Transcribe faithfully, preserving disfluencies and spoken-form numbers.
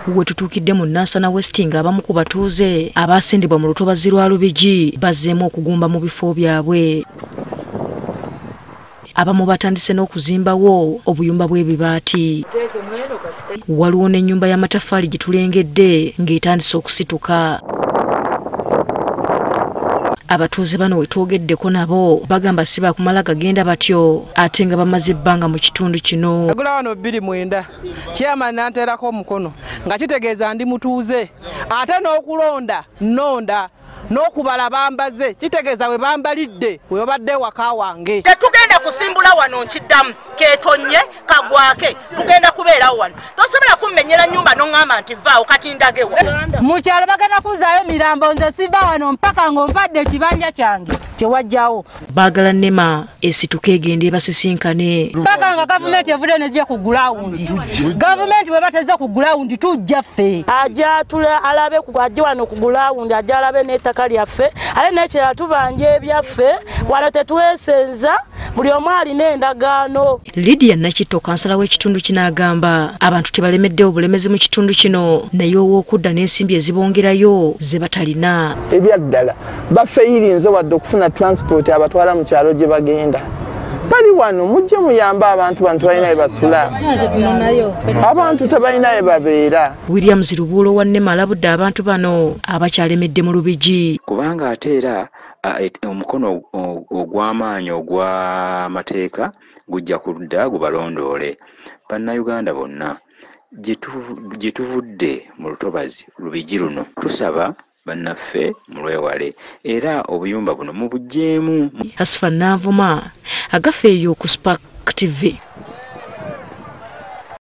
we tutuukidde mu Nansana West nga abamu ku batuuze abaasindibwa mu lutobazi lwa Lubigi bazzeemu okugumba mu bifo byabwe. Abamu batandise n'okuzimbawo obuyumba bw'ebibaati. Waliwo n'ennyumba y'amataffaali gye tulengedde ng'etandise okusituka. Abatuuze bano we twogeddeko nabo bagamba si baakumala gagenda batyo ate nga bamaze ebbanga mu kitundu kino. Agula wano bbiri mwenda chairman nanteerako omukono nga kitegeeza ndi mutuuze ate n'okulonda nnonda n'okubala bambaze kitegeeza we bambalidde we babadde waka wange. Tetugenda kusimbula wano nkiddamu keetonye kagwake tugenda kubeerawo wano tosobola kummenyera nnyumba n'oŋŋamba nti vaawo kati ndagewa. Mu kyalo bagenda kuzaayo mirambo nze siva wano mpaka ng'ompadde ekibanja kyange kyewajjawo. Baagala Nema esituka egenda ebasisinkane. Mpaka nga gavumenti evudde nejja ku gulawundi. Gavumenti bwe bateze ku gulawundi tujja ffe. Ajja tula alabe ku ajja wano ku gulawundi ajja alabe n'ettaka lyaffe ale n'ekirala tubanja ebyaffe wano tetwesenza buli omu alina endagaano. Lydia Nakitto kansala w'ekitundu kino agamba abantu tebalemeddewo obulemezi mu kitundu kino naye ow'okudda n'ensimbi ezibongerayo ze batalina. Ebyaddala bafeeyirinze wadde okufuna transport abatwala mu kyalo gye bagenda. Bali wano mujje muyamba abantu bantu balina we basula. Abantu tebalina we babeera. William Zirubuulo wa Nema alabudde abantu bano abakyalemedde mu Lubigi. Kubanga ate era omukono ogw'amaanyi ogw'amateeka gujja kudda gubalondoole. Bannayuganda bonna gye tuvudde mu lutobazi Lubigi luno tusaba bannaffe mulwewale era obuyumba buno mu bujeemu. Asfa Navuma agafeeyo ku Spark T V.